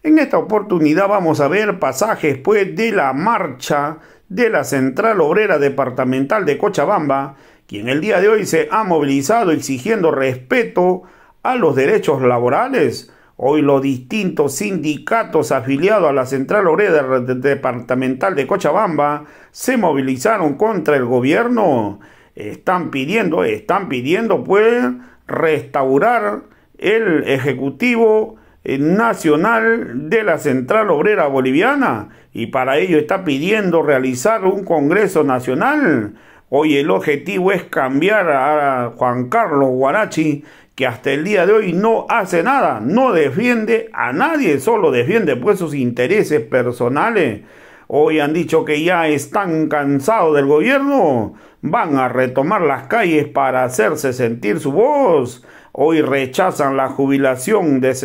En esta oportunidad vamos a ver pasajes pues de la marcha de la Central Obrera Departamental de Cochabamba, quien el día de hoy se ha movilizado exigiendo respeto a los derechos laborales. Hoy los distintos sindicatos afiliados a la Central Obrera Departamental de Cochabamba se movilizaron contra el gobierno. Están pidiendo pues restaurar el Ejecutivo Nacional de la Central Obrera Boliviana, y para ello está pidiendo realizar un Congreso Nacional. Hoy el objetivo es cambiar a Juan Carlos Huarachi, que hasta el día de hoy no hace nada, no defiende a nadie, solo defiende pues sus intereses personales. Hoy han dicho que ya están cansados del gobierno, van a retomar las calles para hacerse sentir su voz. Hoy rechazan la jubilación de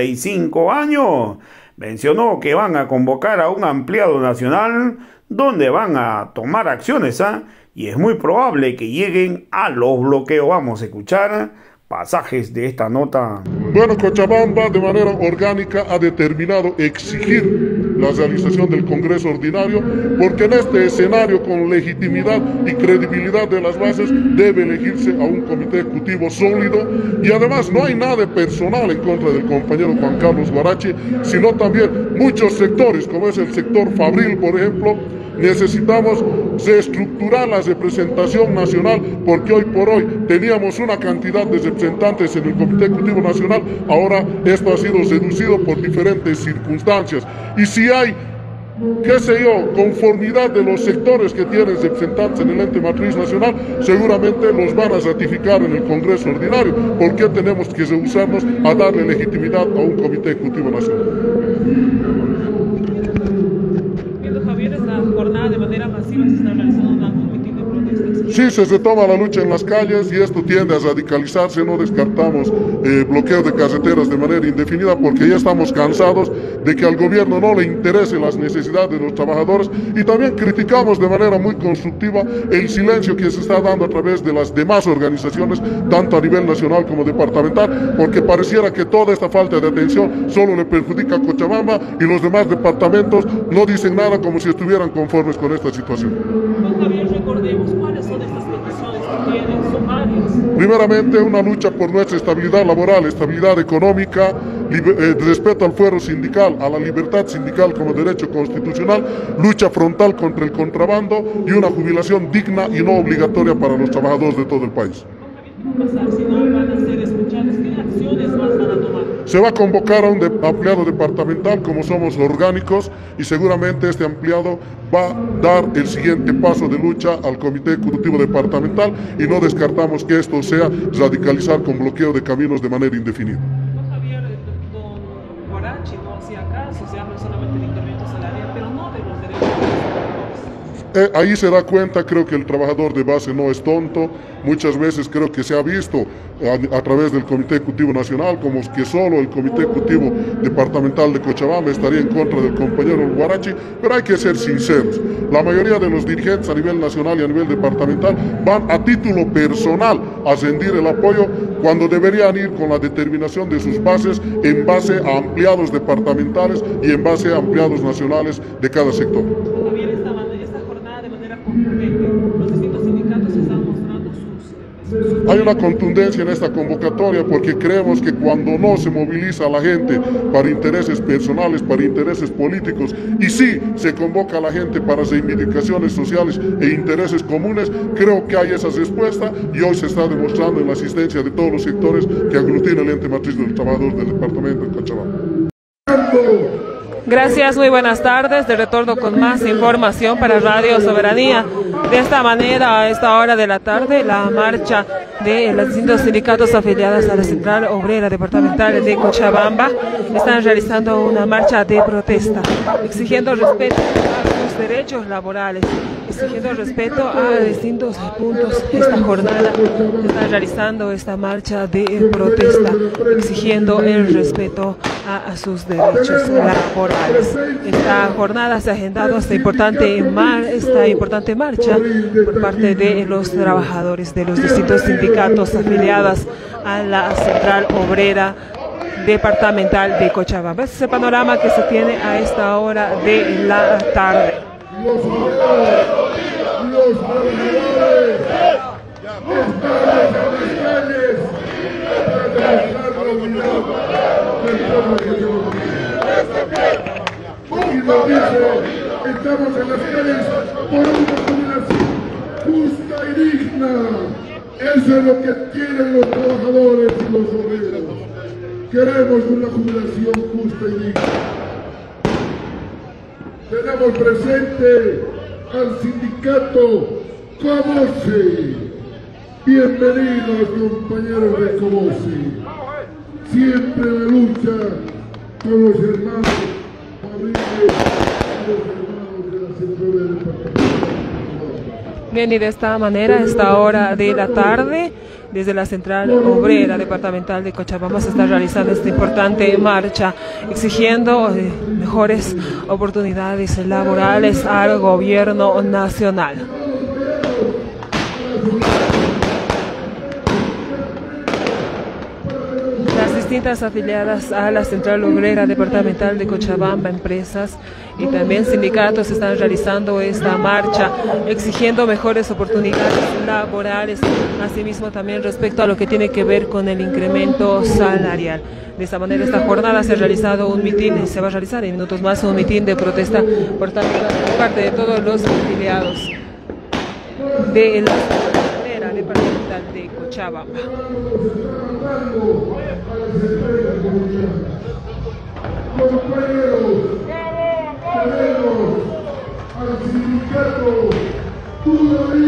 65 años. Mencionó que van a convocar a un ampliado nacional donde van a tomar acciones, y es muy probable que lleguen a los bloqueos. Vamos a escuchar pasajes de esta nota. Bueno, Cochabamba de manera orgánica ha determinado exigir la realización del Congreso Ordinario, porque en este escenario con legitimidad y credibilidad de las bases debe elegirse a un comité ejecutivo sólido, y además no hay nada personal en contra del compañero Juan Carlos Huarachi, sino también muchos sectores, como es el sector fabril, por ejemplo. Necesitamos reestructurar la representación nacional, porque hoy por hoy teníamos una cantidad de representantes en el Comité Ejecutivo Nacional, ahora esto ha sido reducido por diferentes circunstancias. Y si hay, qué sé yo, conformidad de los sectores que tienen representantes en el ente matriz nacional, seguramente los van a ratificar en el Congreso Ordinario. ¿Por qué tenemos que rehusarnos a darle legitimidad a un Comité Ejecutivo Nacional? Jornada de manera masiva se está realizando un mitin de protestas. Sí, se retoma la lucha en las calles y esto tiende a radicalizarse. No descartamos bloqueo de carreteras de manera indefinida, porque ya estamos cansados de que al gobierno no le interesen las necesidades de los trabajadores, y también criticamos de manera muy constructiva el silencio que se está dando a través de las demás organizaciones, tanto a nivel nacional como departamental, porque pareciera que toda esta falta de atención solo le perjudica a Cochabamba y los demás departamentos no dicen nada, como si estuvieran conformes con esta situación. Javier, recordemos cuáles son estas peticiones que tienen, son varias. Primeramente, una lucha por nuestra estabilidad laboral, estabilidad económica, respeto al fuero sindical, a la libertad sindical como derecho constitucional, lucha frontal contra el contrabando y una jubilación digna y no obligatoria para los trabajadores de todo el país. ¿Qué va a pasar si no van a ser escuchados? ¿Qué acciones más van a tomar? Se va a convocar a un ampliado departamental, como somos orgánicos, y seguramente este ampliado va a dar el siguiente paso de lucha al Comité Ejecutivo Departamental, y no descartamos que esto sea radicalizar con bloqueo de caminos de manera indefinida. Javier, don Huarachi no hacía caso, se habla solamente de incremento salarial, pero no de los derechos de los trabajadores. Ahí se da cuenta, creo que el trabajador de base no es tonto. Muchas veces creo que se ha visto a través del Comité Ejecutivo Nacional como que solo el Comité Ejecutivo Departamental de Cochabamba estaría en contra del compañero Huarachi, pero hay que ser sinceros. La mayoría de los dirigentes a nivel nacional y a nivel departamental van a título personal a rendir el apoyo, cuando deberían ir con la determinación de sus bases en base a ampliados departamentales y en base a ampliados nacionales de cada sector. Javier, esta jornada de manera contundente, los distintos sindicatos están mostrando sus... Hay una contundencia en esta convocatoria, porque creemos que cuando no se moviliza a la gente para intereses personales, para intereses políticos, y sí se convoca a la gente para reivindicaciones sociales e intereses comunes, creo que hay esa respuesta, y hoy se está demostrando en la asistencia de todos los sectores que aglutina el ente matriz del trabajador del departamento de Cochabamba. Gracias, muy buenas tardes. De retorno con más información para Radio Soberanía. De esta manera, a esta hora de la tarde, la marcha de los distintos sindicatos afiliados a la Central Obrera Departamental de Cochabamba están realizando una marcha de protesta, exigiendo respeto a sus derechos laborales, exigiendo respeto a distintos puntos. Esta jornada están realizando esta marcha de protesta, exigiendo el respeto a sus derechos laborales. Esta jornada se ha agendado esta importante marcha por parte de los trabajadores de los distintos sindicatos afiliados a la Central Obrera departamental de Cochabamba. Este es el panorama que se tiene a esta hora de la tarde. Los trabajadores estamos en las calles para demostrar la unidad del pueblo cochabambino. Y lo dice, estamos en las calles por una jubilación justa y digna. Eso es lo que quieren los trabajadores y los obreros. Queremos una jubilación justa y digna. Tenemos presente al sindicato Comoce. Bienvenidos, compañeros de Comoce. Siempre la lucha con los hermanos Fabriles y los hermanos de la Central del Departamento. Bien, y de esta manera, a esta hora de la tarde, desde la Central Obrera Departamental de Cochabamba se está realizando esta importante marcha exigiendo mejores oportunidades laborales al gobierno nacional. Las distintas afiliadas a la Central Obrera Departamental de Cochabamba, empresas y también sindicatos están realizando esta marcha exigiendo mejores oportunidades laborales, asimismo también respecto a lo que tiene que ver con el incremento salarial. De esta manera, esta jornada se ha realizado un mitin, se va a realizar en minutos más un mitin de protesta por parte de todos los afiliados de la Central Obrera Departamental de Cochabamba. Tenemos al sindicato Tudorí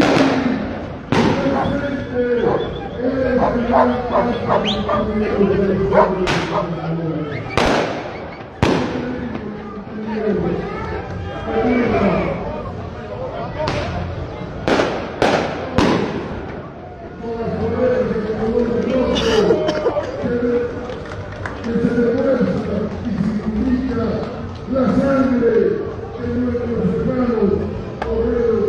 la sangre de nuestros hermanos obreros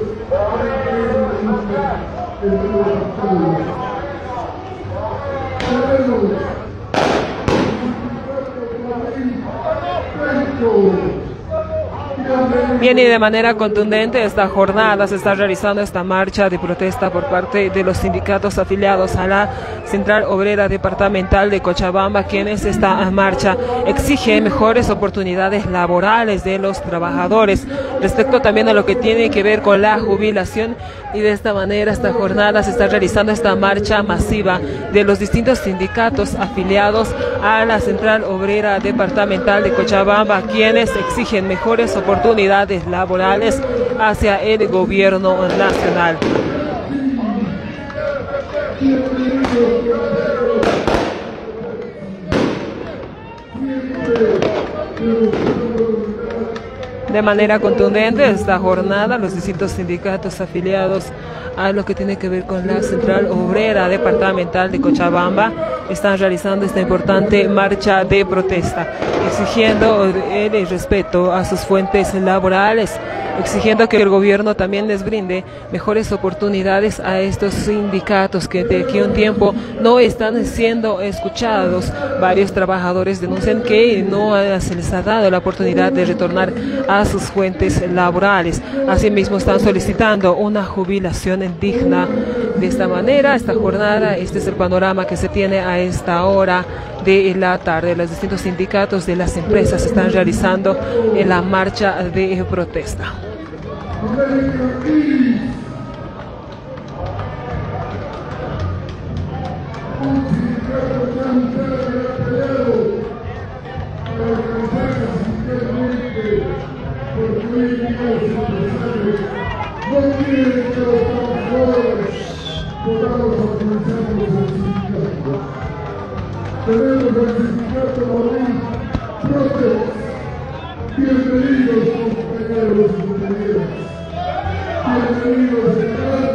de nuestros pueblos. Bien, y de manera contundente esta jornada se está realizando esta marcha de protesta por parte de los sindicatos afiliados a la Central Obrera Departamental de Cochabamba, quienes esta marcha exige mejores oportunidades laborales de los trabajadores respecto también a lo que tiene que ver con la jubilación. Y de esta manera esta jornada se está realizando esta marcha masiva de los distintos sindicatos afiliados a la Central Obrera Departamental de Cochabamba, quienes exigen mejores oportunidades laborales hacia el gobierno nacional. De manera contundente esta jornada, los distintos sindicatos afiliados a lo que tiene que ver con la Central Obrera Departamental de Cochabamba están realizando esta importante marcha de protesta, exigiendo el respeto a sus fuentes laborales, exigiendo que el gobierno también les brinde mejores oportunidades a estos sindicatos que de aquí a un tiempo no están siendo escuchados. Varios trabajadores denuncian que no se les ha dado la oportunidad de retornar a sus fuentes laborales. Asimismo, están solicitando una jubilación digna. De esta manera, esta jornada, este es el panorama que se tiene a esta hora de la tarde. Los distintos sindicatos de las empresas están realizando la marcha de protesta. Tenemos al sindicato Morín Protest. Bienvenidos, compañeros y compañeras. Bienvenidos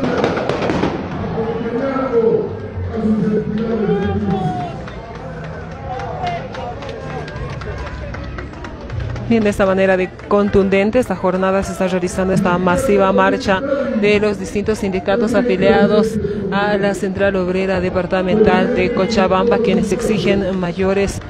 acompañando a sus entidades de crisis. Bien, de esta manera de contundente, esta jornada se está realizando esta masiva marcha de los distintos sindicatos afiliados a la Central Obrera Departamental de Cochabamba, quienes exigen mayores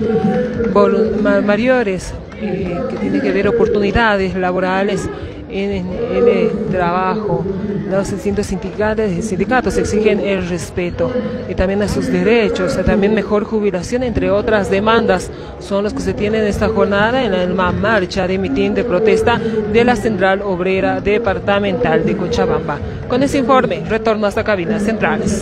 que tienen que ver oportunidades laborales en el trabajo. Los distintos sindicatos exigen el respeto y también a sus derechos, también mejor jubilación, entre otras demandas, son los que se tienen esta jornada en la marcha de mitin de protesta de la Central Obrera Departamental de Cochabamba. Con ese informe, retorno hasta cabinas centrales.